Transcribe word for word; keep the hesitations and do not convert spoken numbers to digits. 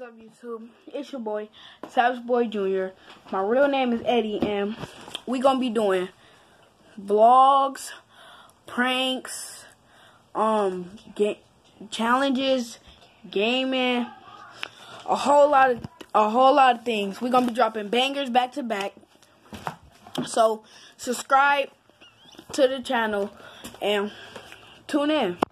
up, YouTube? It's your boy, Savage Boy Junior My real name is Eddie, and we gonna be doing vlogs, pranks, um, ga challenges, gaming, a whole lot of a whole lot of things. We gonna be dropping bangers back to back. So subscribe to the channel and tune in.